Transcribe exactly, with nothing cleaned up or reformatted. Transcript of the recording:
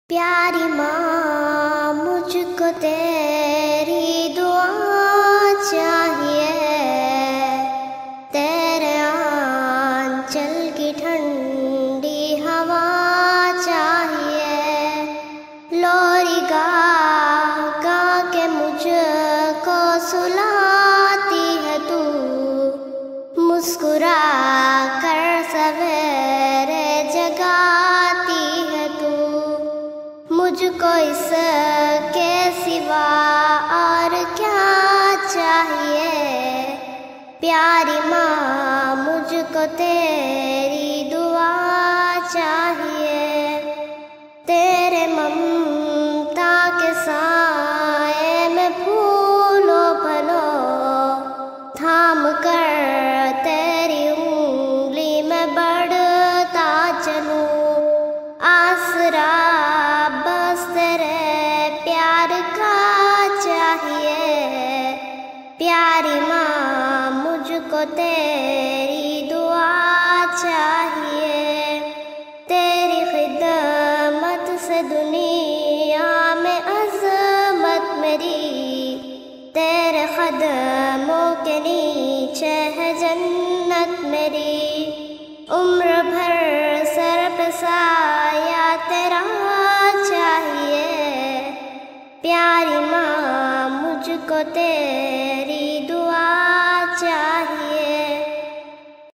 प्यारी माँ मुझको तेरी दुआ चाहिए, तेरे आंचल की ठंडी हवा चाहिए। लोरी गा गा के मुझको सुलाती है तू, मुस्कुरा कर सवेरे जगाती है तू। मुझको इसके सिवा और क्या चाहिए, प्यारी माँ मुझको तेरी दुआ चाहिए। तेरे ममता के साए में फूलो फलो थाम कर तेरी उंगली में बढ़ता चलूं। आसरा बस तेरे प्यार का चाहिए, प्यारी माँ मुझको तेरी दुआ चाहिए। तेरी खिदमत से दुनिया में अज़मत मेरी, तेरे कदमों के नीचे है जन्नत मेरी।